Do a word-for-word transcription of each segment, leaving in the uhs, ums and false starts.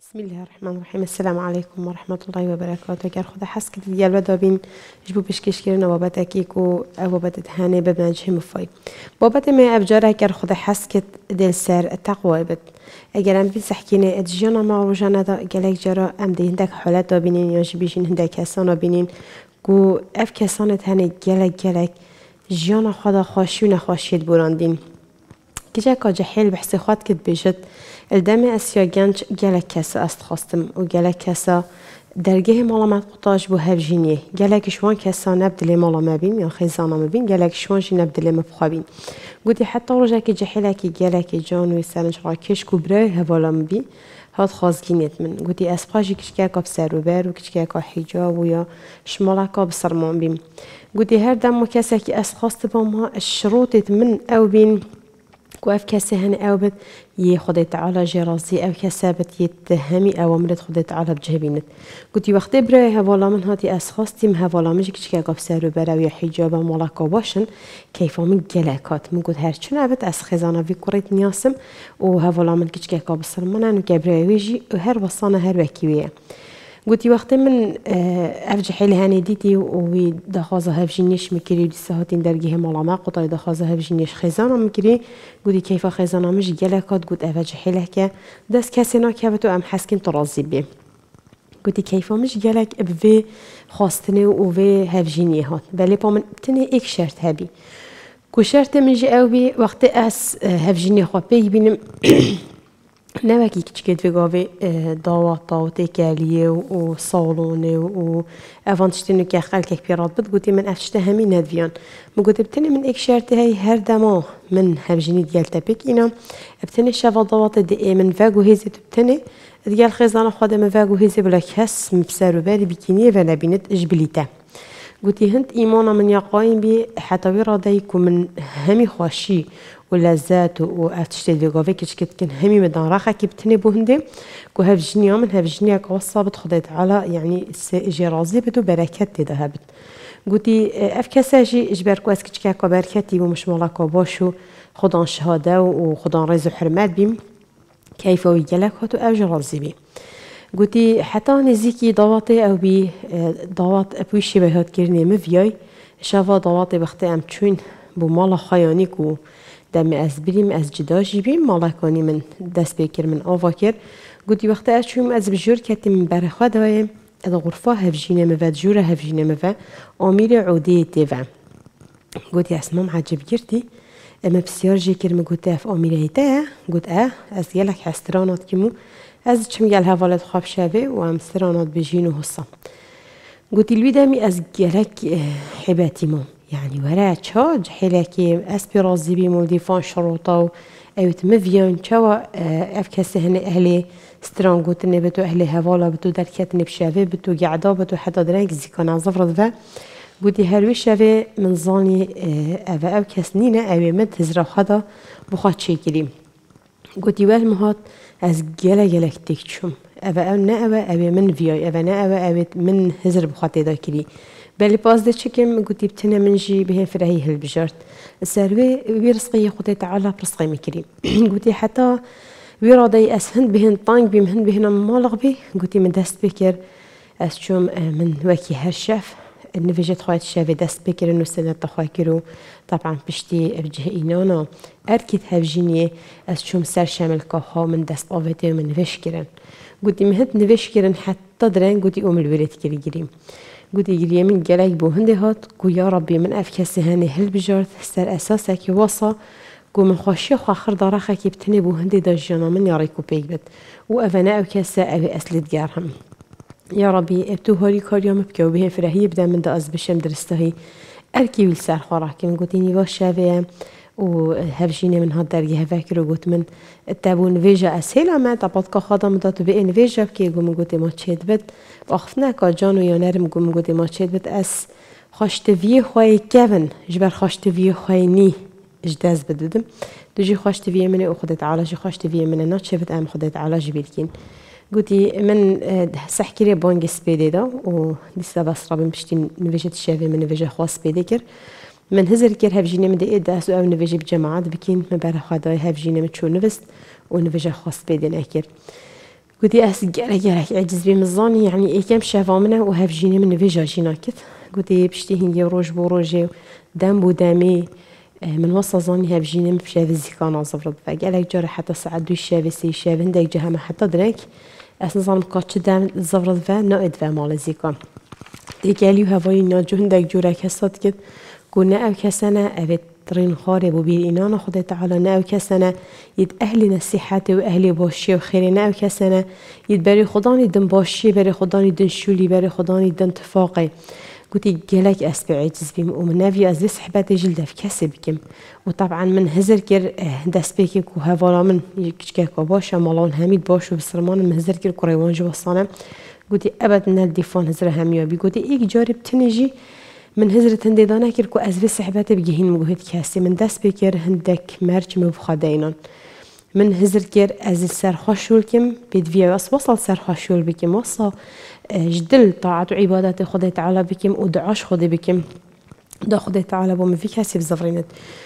بسم الله الرحمن الرحیم. السلام علیکم و رحمت الله و برکاته. اگر خدا حس کردید دیال بدا بین جبو بشکش کردن بابت اکیک و بابت هنه ببنج مفای بابت ما ابجار. اگر خدا حس کرد دل سر تقوی بد اگر ام بی سحکینه ادجانا ما روزانه دا گلک جرا ام دی هندک حالت دا بینین یا جبیشین هندک کسانا بینین کو اف کسانت هنه گلک گلک جانا خدا خوشی و نخوشید براندین كجا كاجا حيل بحسي خوات كد بيجت الدم اسيا جنج جالك كاسا استخاستم و جالك كاسا درجه مالا ما قطاج بو هفجينيه جالك شوان كاسا نبدلي مالا ما بين يا خيزانا ما بين جالك شوان جي نبدلي مبخابين قلتي حتى رجع كي حيلك جالك جان ويسالنج راكش كبره هوالا مبي هاد خازجينيت من قلتي اسباجي كشكا كاب سروبر و كشكا كا حجاب ويا شمالا كاب صرمان بين قلتي هر دم كاسا كي استخاست بما الشروط من او بين كو اف كاسه هن او بد يه خدای تعالی جرازی او کسا بد یتهمی اوامرت خدای تعالی بجهبینت گوتی وقتی برای هوالا من هاتی از خواستیم هوالا مجی کچی که قاب سر و برای حجاب مالکا باشن کیفا من گلکات من گوت هرچون عبد از خزانه وی کورید نیاسم و هوالا من کچی که قاب سر منن و گبرای ویجی و هر وصانه هر وکیویه قلتي وقت من افجي حيل هاني ديتي و دخازه هفجينيش مكري دي ساعتين درجه مالا ما قطعي دخازه هفجينيش خزانه مكري قلتي كيف خزانه مش جلكات قلت افجي حيلك دس كاسينا كابتو ام حسكن طرازي بي قلتي كيف مش جلك بفي خاصتني و في هفجيني هات بلي با من بتني اك شرط هبي كو شرط من جي او بي وقت اس هفجيني خو بي بينم نوکی کچکت وگاوی داوات و تکالیه و صالونه و اوانتشتینو که خال که پیرات بد گویی من افشته همین ندیان مگویی بتنی من یک شرط هی هر دما من همجنی دیال تبیک اینا بتنی شوا داوات دی من وگو هزی بتنی دیال خزانه خودم وگو هزی بلا کس مبصر و بری بکینیه و نبینت اجبلیته گویی هند ایمانا من یقایم بی حتی ویرادی کو من همی خوشی ولذات وأفتشتي الجوافي كش كت كن همي مدان راخة كي بتني بوهندي كو هفجنيا من هفجنيا كوصا بتخدت على يعني سجي رازي بدو بركات ده هبت قلتي أفكاساجي إجبار كواس كش كاكو بركاتي ومش ملاكو باشو خدان شهادة وخدان ريز وحرمات بيم كيف ويجلك هاتو أوج رازي بي قلتي حتى نزيكي ضواتي أو بي ضوات أبويشي بهات كيرني مفياي شافا ضواتي بختي أم تشوين بمالا خيانيكو دم از بریم از جدا جیبیم مالکانی من دست بکر من آوا کر گویی وقتی از چوم از بجور کتی من برخوا دایم از غرفه هفجینه مفد جور هفجینه مفد آمیر عودی تیوه گویی اسمم عجب گرتی اما بسیار جی کرم گویی اف آمیر ایته گویی اه از گلک هسترانات کیمو از چم گل حوالت خواب شوه و هم استرانات بجین و حسام گویی لودمی از گلک حباتی ما يعني وراء تشاج حيلكي اسبيرازي بيمودي فان شروطه اوت مفيان تشوا افكاسه هن اهلي سترانغوت نبتو اهلي هوالا بتو دركات نبشافي بتو قعدا بتو حتى درنك زيكانا زفرت فا بودي هروي شافي من زاني افا او كاسنينه او مد هزرا خدا بخات شيكريم قلتي والمهات از جلا جلك تكتشم افا او نا او او من فياي افا نا او او من هزر بخاتي دا كري بلی باز ده چکم گویی بتنه منجی به فرعی هل بجرد سروی ویرسقی خودت تعالی برسقی میکریم گویی حتی ویرادی اسهند بهن طنگ بیم هند بهن مالغ بی گویی من دست بکر از چوم من وکی هر شف نفجت خواهد شافي دست بكر إنه سنة تخاكرو طبعا بشتي بجه إينانا أركيد هفجيني أشوم سر شامل كاها من دست آفته ومن نفشكرن قلتي مهد نفشكرن حتى درين قلتي أم الولد كري جريم قلتي جريم من جلاك بو هندي هات قو يا ربي من أفكاسي هاني هل بجارت سر أساسك وصا قو من خاشي خو آخر دارخة كي بتني بو هندي داجانا من ياريكو بيجبت وأفنا أو كاسة أو أسلت جارهم يا ربي ابتو هاري كاريام بكو به فرهي بدا من دا أزبشم درستهي أركي ويلسار خوراكي من قوتيني واش شافيه وهفجيني من هاد درجة هفاكر وقوت من التابو نفيجا أسهلا ما تباد كخادا مداتو بقى نفيجا بكي قوم قوتي ما تشيد بد وأخفنا كاجانو يا نرم قوم قوتي ما تشيد بد أس خاشتفيه خواهي كيفن جبر خاشتفيه خواهي ني اجداز بددم دوجي خاشتفيه مني وخدت علاجي خاشتفيه مني ناتشفت أم خدت علاجي بيلكين قلتي من سحكري بانج سبيدي دا و لسه بس رابم بشتي نفيجة الشافي من نفيجة خاص بيدكر من هزر كر هفجيني من دقيقة داس أو نفيجة بجماعات بكين مبارح خداي هفجيني من شو نفست ونفيجة خاص بيدين أكر قلتي أس جرا جرا عجز بمزاني يعني إيه كم شافا منه وهاف جيني من فيجا جينا كت قلتي بشتي هنجي روج بروجي دم بودامي من وصل ظني هاف جيني بشاف الزكاة زفرت فقالك جرا حتى سعدو الشاف سي شاف عندك جهة حتى درك أس نظام قاتش دم زفرت فا نقد فا مال الزكاة تيجاليو هواي ناجو هندك جرا كسات كت كنا أو كسنة أبت ترين خارب وبيرينانا خدای تعالی نه کسانه ید اهل نصیحت و اهل باشی و خیر نه کسانه ید بری خدانی دن باشی بری خدانی دن شولی بری خدانی دن اتفاقی قلتي جلك أسبع عجز بيم ومن نافي أزلي صحباتي جلدة في كسب كم وطبعا من هزر كر دس بيكك وهفالا من يكشكك باشا مالون هميد باش وبسرمان من هزر كر كريوان جو وصانا قلتي أبد نالديفون هزر هميابي قلتي إيك جارب تنجي من هزر تندي دانا كر كو أزلي صحباتي بجهين مجهد كاسي من دس بيكر هندك مرج مبخدينان من هزر كر أزل سر خشول كم بدفيا بس وصل سر خشول بكم وصل جدل طاعة وعبادات خدای تعالی بكم ودعاش خدای بكم دا خدای تعالی بوم في كاسي بزفرينت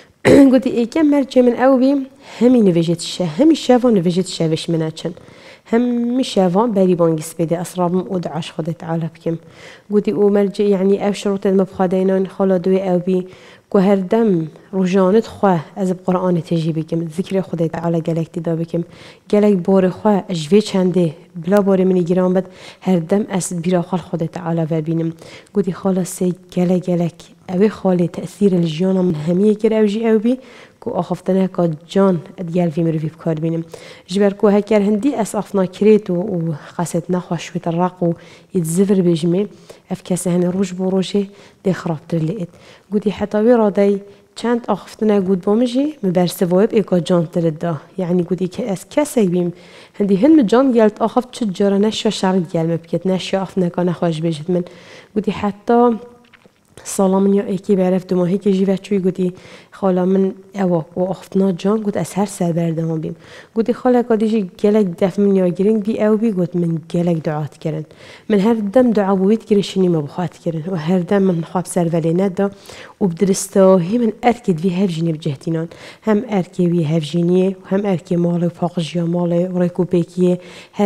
قلت إيه كم مرجع من أوبي همي نفجت الشا همي شافا نفجت الشافش مناتشن هم شافا بالي بانجس بدي أسراب ودعاش خدای تعالی بكم قلت او مرجع يعني أو شروط المبخدينان خلا دوي أوبي كهر دم رجانت خواه از قرآن تجي بكم ذكر خدای تعالی جلك تدا بكم جلك بار خواه أجوي چنده بلا بار مني جرام بد هر دم از براخال خدای تعالی وبينم قلت خلاص جلك جلك أبي خالي تأثير الجانا من همية كر أوجي أوبي كو أخفتنا كجان ديال في مرفي بكار بينم جبر كو هكر هندي أس أخفنا كريت وقاستنا خوشوة الرق ويتزفر بجمي أفكاسه هن روج بروجي دي خرابتر لقيت قلت حتى ويرادي چند أخفتنا قد بامجي مبرسواب إيكا جان ترده يعني قلت أس كاسي بيم هندي هن مجان ديالت أخفت تجارة نشا شعر ديال مبكت نشا أخفنا كان خوش بجد من قلت حتى سالا من یا اکی بعرف دو ماهی که جیوت شوی گویی خالا من اوا و اختنا جان گویی از هر سر بردم بیم گویی خالا کادیجی گلک دف من یا گرینگ بی او بی گویی من گلک دعات کردن من هر دم دعا بوید کرشنی مبخات کردن و هر دم من خواب سر ولی ندا و بدرستاهی من ارکد وی هر جنی بجهتینان هم ارکی وی هر جنیه هم ارکی مال و فاقج یا مال و ریکو بیکیه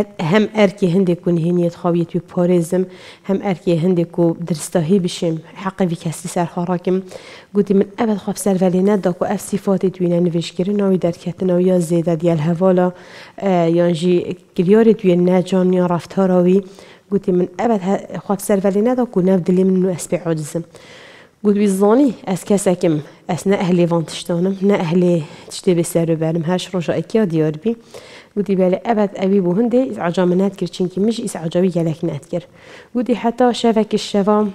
هم ارکی هندی کن هنیت خوابیت بی پارزم هم ارکی هندی کو درستاهی بشیم حق في كاسي سر خراكم قلت من أبد خاف سر ولی نداك و اف صفات توينا نفش كرنا و دركتنا و يا زيادة ديال هوالا آه يانجي كلياري توين ناجان يا رفتاراوي قلت من أبد خاف سر ولی نداك و نبدلي منو أسبع عجزم قلت بيزاني أس كاسكم أس نا أهلي فانتشتانم نا أهلي تشتي بسر وبرم هاش رجاء كيا ديار بي قلت بالي أبد أبي بو هندي إس عجا من نتكر چنكي مش إس عجاوي جلك نتكر قلت حتى شافك الشفا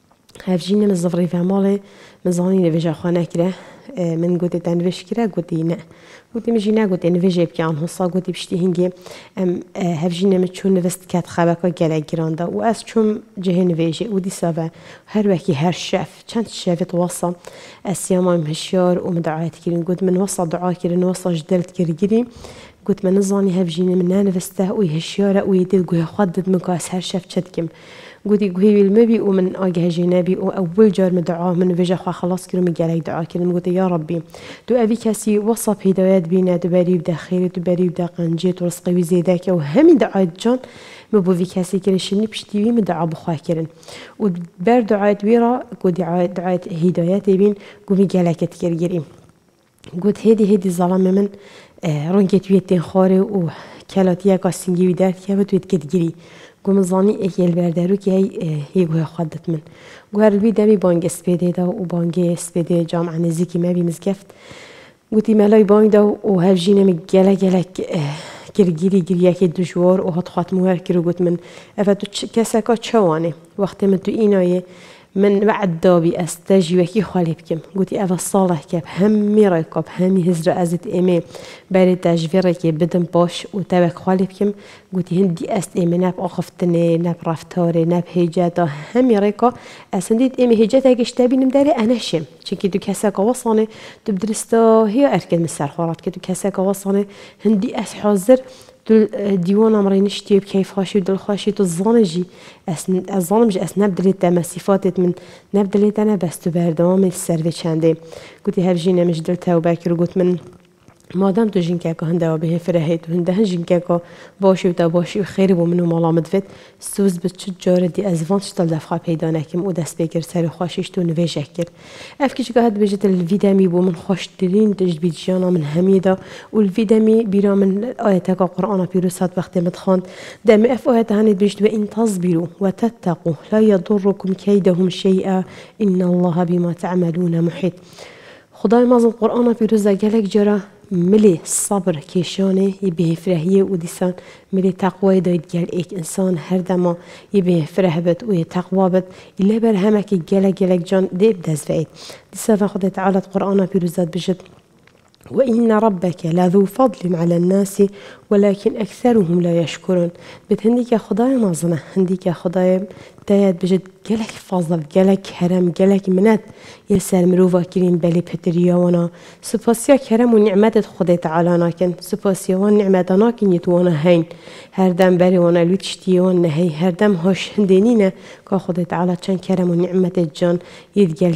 هفجينا من الزفري في مالي من زاني نفجا خانه كده من قلت تنفش كده قلت لا قلت مجينا قلت نفجا بكي عن هصا قلت بشتي هنجي ام هفجينا من شو نفست كات خباكا جلا جراندا واس شوم جه نفجا ودي سابا هر وكي هر شاف كانت شافت توصى اسياما مهشيار ومدعات كيرين قلت من وصى دعاء كيرين وصى جدلت كيرجري قلت من نزاني هفجينا من نفسته ويهشيارة ويدل قوي خدد مكاس هر شاف شدكم قلتي قوي المبي ومن أجه جنابي وأول جار مدعاه من وجه خلاص كرو مجالي دعاء كلم قلت يا ربي تو أبي كاسي وصف هدايات بينا تباري بدا خير تباري بدا قنجيت ورزقي وزيداك وهم دعاء جان مبو في كاسي كرشني بشتوي مدعاء بخوا كرن وبر دعاء ويرا قلت دعاء دعاء هدايات بين قومي جالك تكرجري قلت هدي هدي ظلام من آه رنجت ويتين خاري وكالاتيا كاسينجي ودار كابت ويتكتجري قوم زاني اكيل بردارو كي هي هي جوه خدت من جوه البي دمي بانج اسبيدي دا وبانج اسبيدي جامعة نزيكي ما بي مزكفت قلتي مالاي بانج دا وهفجينا مجالا جالك كرجيلي جرياكي دجوار وهتخات موهر كرو قلت من افتو كساكا تشواني وقت من تو ايناي من بعد دابي استجي وكي خالي بكم قلتي أفا صالح كاب همي رايكاب همي هزر أزت إمي باري تجفيري كي بدن باش وتابك خالي بكم قلتي هندي أست إمي ناب أخفتني ناب رفتاري ناب هيجاتا همي رايكا أسنديت إمي هيجاتا كشتابي نمداري أنا شم چنكي دو كساكا وصاني تبدرستا هي أركد من السرخورات كي دو كساكا وصاني هندي أس حاضر ديوان أمري نشتي بكيف خاشي ودل خاشي تظنجي أس الظنج أس نبدلت ما صفاتت من نبدلت أنا بس تبردام السرفي شندي قلت هرجينا مش دلتها وباكر قلت من مادام تو جنكاكو هندا وبه فرهيت وهندا هن جنكاكو باشي وتا باشي وخير بو منو مالا مدفت سوز بتشد جار دي ازوانش تل دفخا پیدا نکم و دست بگیر سر خوشش تو نویجه کر اف کش گهد بجت الفيدامي بو من خوشترين تجد بيجانا من هميدا والفيدامي بيرا من آياتك قرآن بيروسات وقت مدخان دم اف آيات هانت بجد وإن تصبروا وتتقوا لا يضركم كيدهم شيئا إن الله بما تعملون محيط خدای مازن قرآن بيروزا گلک جرا ملي صبر كيشانه يبيه فرهيه وديسان ملي تقوى دايد جل ايك انسان هر دما يبيه فره بت ويه تقوى بت إلا بر همك جلك جلك جان ديب دزفعيد ديسا خدای تعالى القرآن بيروزات بجد وإن ربك لذو فضل على الناس ولكن أكثرهم لا يشكرون بتهنديك خداي مازنة هنديك خداي تايد بجد جلك فضل جلك كرم جلك منات يسال مروفا كريم بالي بتريا وانا سباسيا كرم ونعمات خداي تعالى ناكن سباسيا وان نعمات ناكن يتوانا هين هردم بالي وانا لوتشتي وانا هي هردم هاش هندينينا كا خداي تعالى كان كرم ونعمات الجان يدجل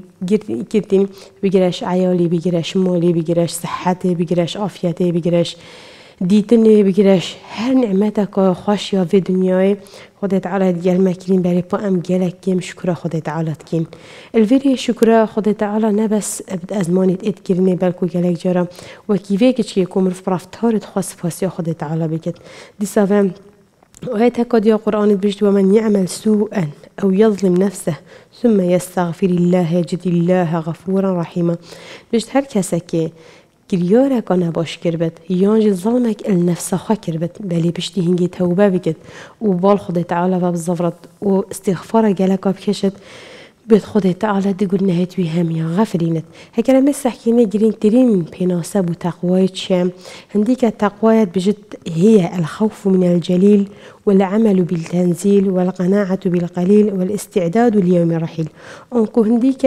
كريم بيجرش عيالي بيجرش مالي بيجرش صحتي بيجرش عافيتي بيجرش دیتنی بگیرش هر نعمت که خوش یا في دنیای خدای تعالی دیگر مکرین برای پا ام گلک کم شکر خدای تعالی کن الویری شکر خدای تعالی نبس ابد ازمانت اتکرنی بلکو گلک جرا و کیوه کچی کمر فرفتارت خاص فاسی خدای تعالی بکت دیساوم وآيات كاديا قرآن بجد ومن يعمل سوءا أو يظلم نفسه ثم يستغفر الله يجد الله غفورا رحيما بجد هر كسكي گریاره کنه باش کربت یانج ظلمك النفس خا کربت بلی بشتی هنگی توبه بکد و بال خدای تعالی و بزفرت و استغفار جلک بکشت بيت خدای تعالی دیگر نهیت وی همی غفرینت هکر مسح کینه گرین ترین بناسب و تقوایت شام هنديك التقوایت بجد هي الخوف من الجليل والعمل بالتنزيل والقناعة بالقليل والاستعداد ليوم الرحيل انكو هنديك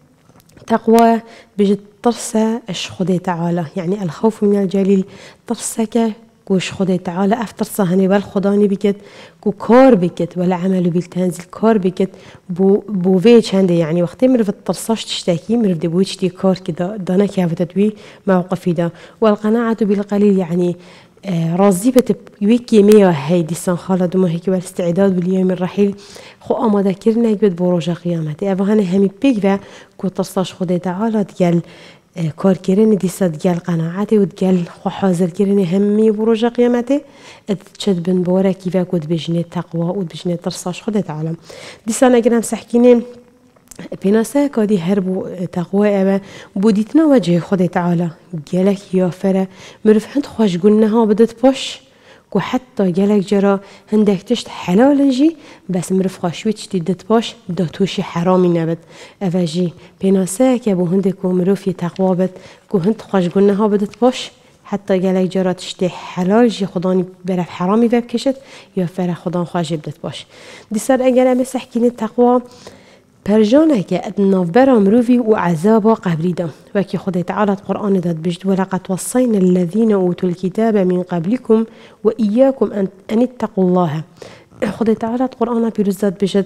تقوى بجد طرسة اش خدای تعالى يعني الخوف من الجليل طرسك كوش خدای تعالى افترسة هني بالخداني بكت كو كار بكت ولا عملو بالتنزيل كار بكت بو بو فيج هندي يعني وقت مرف الطرساش تشتكي مرف دبويش دي كار كده دانا كافتتوي موقفي دا والقناعة بالقليل يعني آه راضيبة يويكي ميا هاي دي سان خالد وما هيك والاستعداد باليوم الرحيل خو اما ذكرنا يكبت بروجا قيامتي ابا هنا همي بيكفا كو ترصاش خدای تعالى ديال آه كار كيرين ديسا ديال قناعاتي وديال خو حاضر كيرين همي بروجا قيامتي اتشد بن بورا كيفا كود بجني تقوى ود بجني ترصاش خدای تعالى ديسا نقرام سحكينين بناسا كادي هربو تقوى أبا بوديتنا وجه خدای تعالى جالك يافرة مرف هند خوش قلناها بدت باش كو حتى جالك جرا هندك تشت حلال جي بس مرف خوشويتش تدت باش داتوشي حرامي نبت أفاجي بناسا كابو هندك ومروف يتقوى بت كو هند خوش قلناها بدت باش حتى جالك جرا تشتي حلال جي خداني برف حرامي بكشت يافرة خدان خوش بدت باش دي صار اگر مسح كين التقوى پرجانه که ادناف مروفي وعذابا قبري دا وكي خدای تعالى القرآن داد بجد ولقد وصينا الذين أوتوا الكتاب من قبلكم وإياكم أن, أن اتقوا الله خدای تعالى القرآن بيرزاد بجد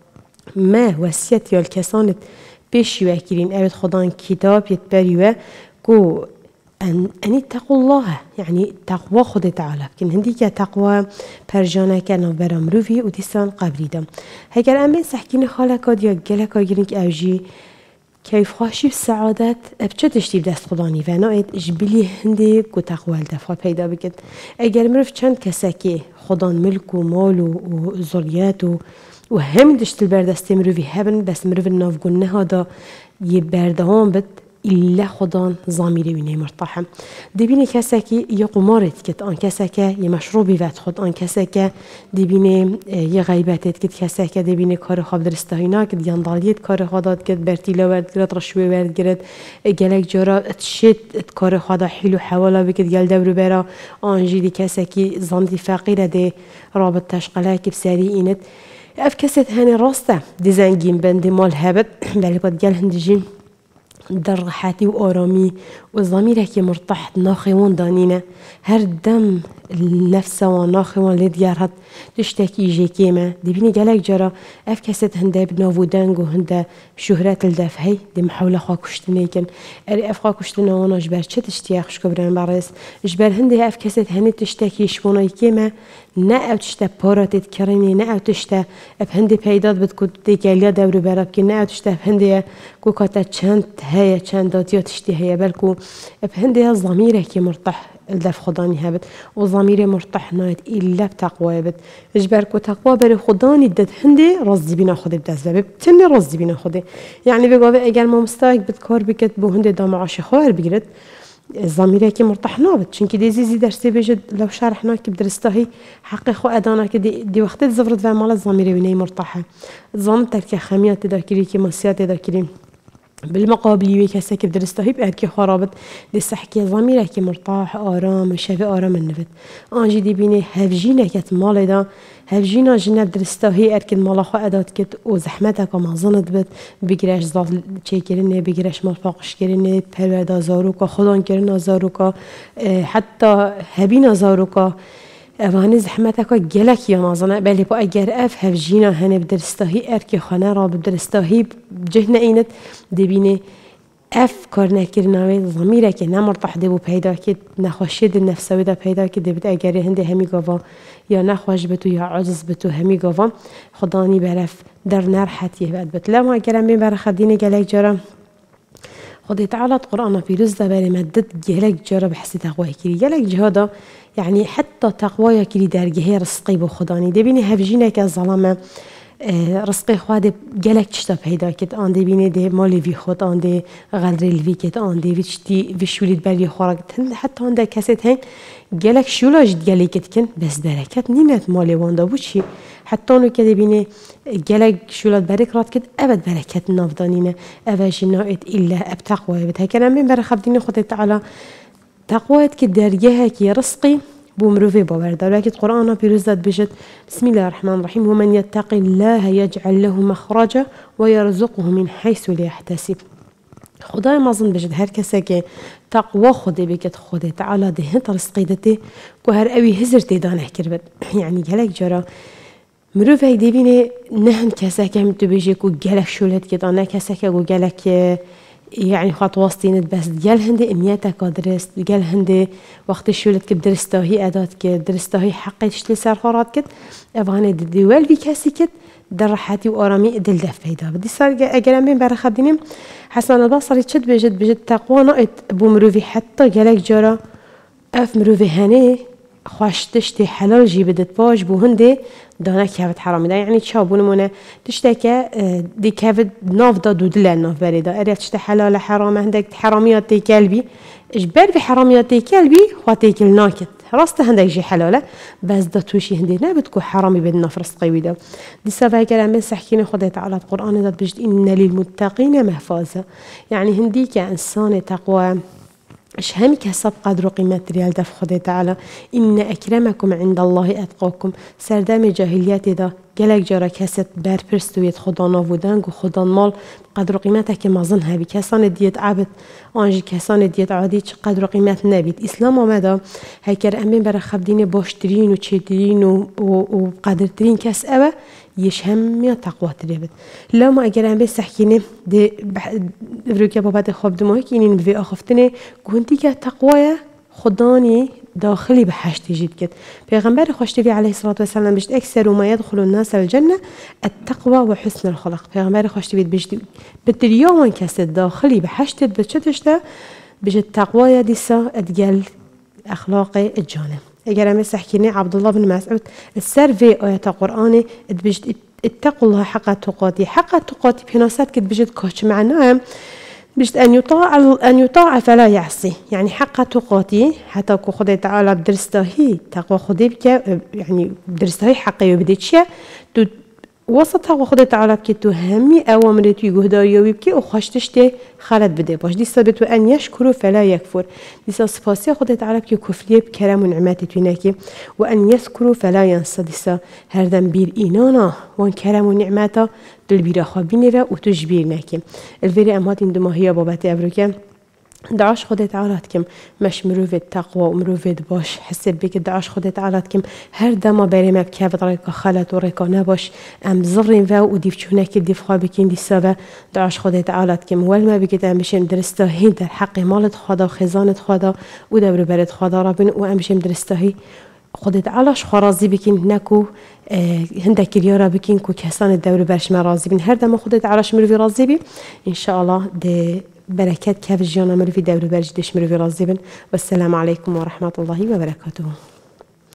ما وسيت يا الكسانت بيش يوكرين أبد خدان كتاب يتبريوه كو أن أن اتقوا الله يعني تقوى خدای تعالى كن هنديك تقوى برجانه كنا برام روفي وديسان قبريدا هكذا أمين سحكين خالك ديا جلك جرينك أوجي كيف خاشي السعادة أبتشتش تبدأ خداني فنايت جبلي هندي كو تقوى الدفع پیدا بكت أجر مرف چند كساكي خدان ملك ومال وزريات وهم دشت البردست مروفي هبن بس مرف الناف قلنا هذا يبردهان بد إلا خدان ضميري ويني مرتاحة دبيني كساكي يقمارت كت آن كساكا يمشروبي وات خد آن كساكا دبيني يغيباتت كت كساكا دبيني كار خاب درستهينا كت ينداليت كار خادات كت برتيلا ورد جرت رشوي ورد جرت جلك جرا تشت كار خادا حلو حوالا بكت جل دبر برا آنجي دي كساكي زندي فقيرة دي رابط تشقلا كبساري إنت أف كست هاني راسته ديزانجين بند مال هبت بلي بد جل هندجين در راحتي وآرامي وضميرك مرتاح ناخي وان دانينا هر دم النفس وناخوان لديارات تشتكي جيكيما دبيني جالك جرا اف كست هندا بنافودانغ وهندا شهرات الدفهي دي محاولة خوا كشتنيكن اري اف خوا كشتنا وانا جبر چه تشتياخ شكبران بعرس جبر هندا اف كست هني تشتكي شبونا يكيما نا او تشتا بارات تكريني نا او تشتا اف هندي پیدات بتكود ديكاليا دورو براب كي نا او تشتا اف هندي كوكاتا چند هيا چند داتيا تشتي هيا بلكو اف هندي ضميره كي مرتاح الدف خداني هبت وضميري مرتاح نايت إلا بتقوى بت إجبارك وتقوى بري خداني دد هندي رزي بنا خدي بدز بب تني رزي بنا خدي يعني بقى أجل ما مستاك بتكار بكت بو هندي دام عاش خوار بقرد ضميري كي مرتاح نابت شن كده زي زي درسي بيجد لو شرحنا كي بدرستهي حقي خو أدانا كدي دي وقت زفرت في مال ضميري بني مرتاحة ضمتك كخميات تذاكري كمسيات تذاكري بالمقابل ويكسا كيف درستهي بأركي خرابت دي سحكي ضميرك كي مرتاح آرام شافي آرام النفت آنجي دي بيني هفجينا كت مالي دا هفجينا جنة درستهي أركي مالا خو أدات كت وزحمتك وما ظنت بت بيجرش ضل چه كرنه بيجرش مرفاقش كرنه پروردا زاروكا خدان كرنا زاروكا حتى هبينا زاروكا اوانی زحمتک گلک یا نازنه بله با اگر اف هفجینا هنه بدرستهی ارکی خانه را بدرستهی جهن اینت دبینه اف کار نکرناوی ضمیره که نمرتاح دبو پیدا کد نخوشید نفسوی دا پیدا کد دبت اگر هنده همی گاوا یا نخوش بتو یا عجز بتو همی گاوا خدانی برف در نرحت یه بد بت لما اگرم بین برخدین گلک جارم خدي تعالى قرآن في رزة بالي مدد جهلك جرى بحسي تقوى كري جهلك جهادا يعني حتى تقوى كري درجه رزقي بخداني دبيني هفجينا كظلمة رزقي خواد جهلك تشتا بهيدا كت آن دبيني ده مالي في خود آن ده غدر الفي كت آن ده وشتي وشوليد بالي خورك حتى آن ده كسيت هين جهلك شولا جد جهلك كن بس بركت نيمت مالي واندا بوشي حتى انو كده بيني جلق شولات بريك رات كده ابد بركات نافدانينا افاش نائت الا ابتقوى بتها كلام من برا خبدين خدي تعالى تقوات كده درجها كي رزقي بومروفي باوردا لكن القرآن بيرزت بجد بسم الله الرحمن الرحيم ومن يتقي الله يجعل له مخرجا ويرزقه من حيث لا يحتسب خدای مازن بجد هر کسی که تقوا خودی بکت خودی تعالی دهنت رزقی دتی که هر اوی هزر تیدانه کرد يعني جلک جرا مروف هيك دبيني نهن كساكم تبيجي كو جلك شولت كده أنا كساكا كو جلك يعني خطوستين بس جل هندي إمياتك درست جل هندي وقت الشولت كده درستهي أدات كده درستهي حقي تشتري سرخارات كده أبغاني دوال في كاسي كده درحاتي وآرامي دل دف بيدا بدي صار أجرام بين برخدينهم حسن البصري تشد بجد بجد تقوى نقط بو مروفي حتى جلك جرا أف مروفي هني خوش تشتي حلال جي بدت باش بو هندي دانا كافت حرامي دا يعني تشابون مونه تشتكى دي كافت ناف دا دودلا ناف بريدا اريد تشتي حلال حرام عندك حراميات تي كلبي اجبر في حراميات تي كلبي خواتيك الناكت راسته هندك جي حلاله بس دا توشي هندي نابتكو حرامي بدنا فرس قوي دا دي سافا كلام بس حكينا خديت على القرآن دا بجد إن للمتقين مفازة يعني هندي كإنسان تقوى اش همي كسب قدر وقيمة ريال دف خدي تعالى إن أكرمكم عند الله أتقاكم سردام جاهليات دا جلك جارا كست بر پرستويت خدا نافودنگ و خدا مال قدر قيمته که مازن هبی کسان دیت عبد آنجی کسان دیت عادی چه قدر قيمت نبید اسلام آمده هکر امین برای خبدین باشترین و چیترین و, و, و قدرترین کس اوه يش هم يا تقوى تريبت لو ما اگر ام بس حكيني دي بروكا بابات خوب دموي كينين بفي اخفتني كنتي كتقوى خداني داخلي بحشت جيد كت پیغمبر خوشتوی عليه الصلاة والسلام بجد اكثر ما يدخل الناس الجنة التقوى وحسن الخلق پیغمبر خوشتوی بجد بتريوان كسد داخلي بحشت بچتشتا بجد تقوى ديسا ادقل اخلاق الجانب اگر ام حكيني عبد الله بن مسعود السر في آيات القرآن بجد اتقوا الله حق تقاتي حق تقاتي بناسات كت بجد كوش معناها بجد أن يطاع أن يطاع فلا يعصي يعني حق تقاتي حتى كو خدي تعالى بدرستهي تقوى خدي بك يعني بدرستهي حقي وبديتشيا وسطها وخدي تعالى كتو همي أوامرتي يجهداري ويبكي وخشتشتي خالد بده باش دي سبت وأن يشكروا فلا يكفر دي سفاسي خدي تعالى بكي كفليه بكرم ونعمات تناكي وأن يذكروا فلا ينسى دي هردم بير إينانا وان كرم ونعماتا دل بير خابينه وتجبير ناكي الفيري أمهات اندما هي بابات أبروكا دعاش خودت عالات کم مش مروفت تقوى و مروفت باش حسب بك دعاش خودت عالات کم هر دما بریم اب که ریکا خلط و ریکا نباش ام زرین و و دیف چونه که دیف خواه بکین دی سبا دعاش خودت عالات کم ول ما بگید ام بشیم درستاهی در حق مالت خدا و خزانت خدا و دبر برد خدا را بین و ام بشیم درستاهی خودت علاش خرازی بکین نکو هندك اليورا بكين كو كسان الدوري برش ما راضي بين هر دم خودت علاش مروي راضي بي ان شاء الله دي بركات كاف جيانا مروي دوري برش دش مروي راضي بين والسلام عليكم ورحمة الله وبركاته.